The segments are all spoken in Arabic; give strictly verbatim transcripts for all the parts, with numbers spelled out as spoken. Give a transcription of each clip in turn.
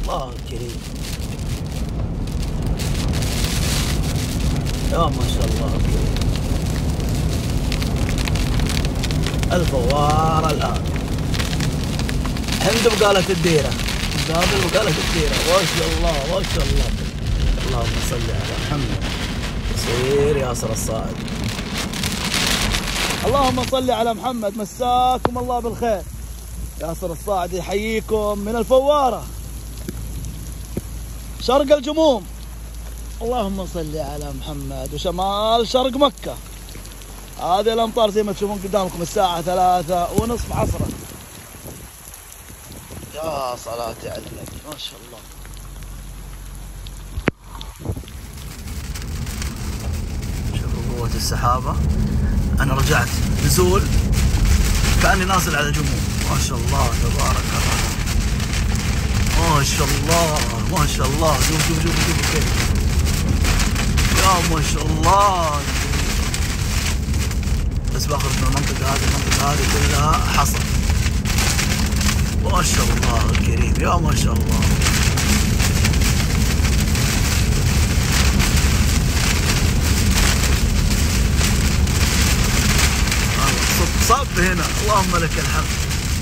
الله الكريم. يا ما شاء الله الكريم. الفوار الآن عند بقالة الديرة، قابل بقالة الديرة. ما شاء الله ما شاء الله. اللهم صل على محمد. يصير ياسر الصاعد. اللهم صل على محمد. مساكم الله بالخير. ياسر الصاعد يحييكم من الفوارة شرق الجموم. اللهم صل على محمد. وشمال شرق مكة. هذه الأمطار زي ما تشوفون قدامكم الساعة ثلاثة ونصف عصرا. يا صلاتي على النبي ما شاء الله. شوفوا قوة السحابة. أنا رجعت نزول كأني نازل على جموم. ما شاء الله تبارك الله. ما شاء الله ما شاء الله. شوف شوف شوف شوف كيف. يا ما شاء الله. بس باخذ من المنطقة هذه المنطقة هذه كلها حصر. ما شاء الله الكريم. يا ما شاء الله. صب هنا. اللهم لك الحمد.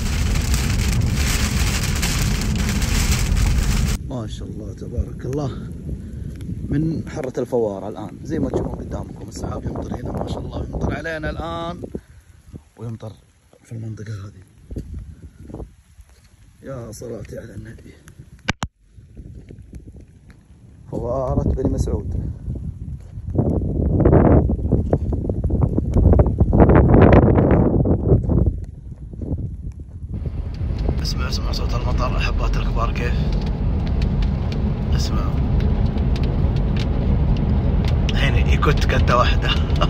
ما شاء الله تبارك الله. من حرة الفوارة الآن زي ما تشوفون قدامكم السحاب يمطر هنا. ما شاء الله يمطر علينا الآن ويمطر في المنطقة هذه. يا صلاتي على النبي. فوارة بني مسعود. اسمع اسمع صوت المطر أحبات الكبار كيف. اسمعوا الحين يكت كتة واحدة.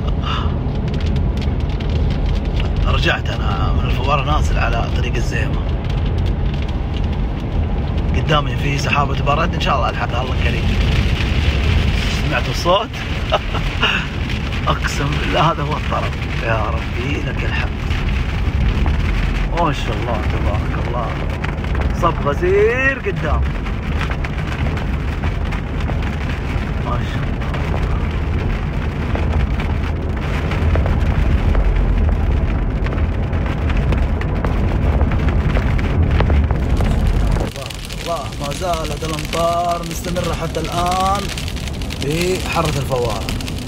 رجعت أنا من الفوارة نازل على طريق الزيمة. قدامي في سحابة برد إن شاء الله الحق الله كريم. سمعتوا الصوت؟ أقسم بالله هذا هو الطرب. يا ربي لك الحمد. ما شاء الله تبارك الله. صب غزير قدام. ما شاء الله. الله ما زالت الامطار مستمرة حتى الآن في حرة الفوارة.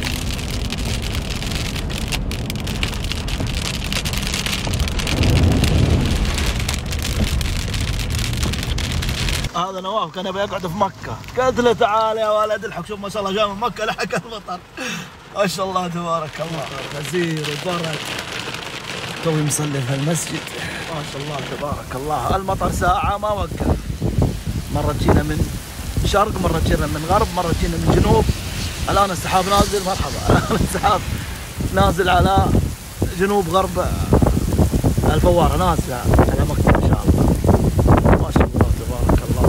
هذا نواف كان يبغى يقعد في مكة. قلت له تعال يا ولد الحق شوف ما شاء الله جاي من مكة لحق المطر. ما شاء الله تبارك الله. غزير وبرد. توي مصلي في المسجد. ما شاء الله تبارك الله. المطر ساعة ما وقف. مرة جينا من شرق، مرة جينا من غرب، مرة جينا من جنوب. الآن السحاب نازل. مرحبا. الآن السحاب نازل على جنوب غرب الفوارة نازلة على مكة إن شاء الله. ما شاء الله تبارك الله.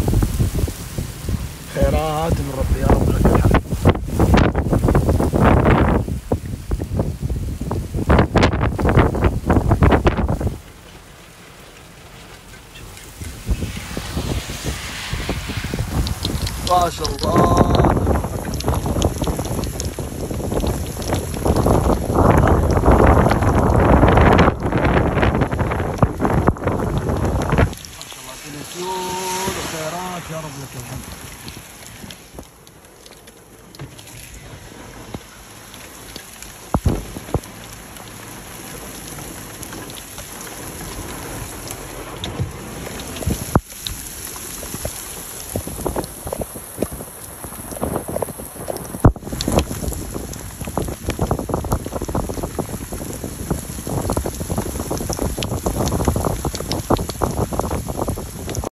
خيرات من ربي يا رب لك الحمد. ما شاء الله. خيرات يا رب لك الحمد.